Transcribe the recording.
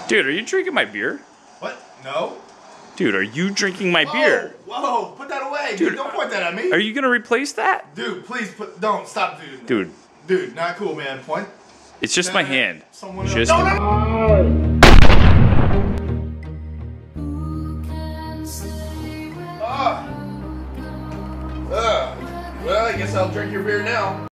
Dude, are you drinking my beer? What? No? Dude, are you drinking my beer? Whoa, put that away. Dude, don't point that at me. Are you gonna replace that? Dude, please don't. Stop, dude. Dude. Dude, not cool, man. Point. It's just my hand. Someone Just else. No. Well, I guess I'll drink your beer now.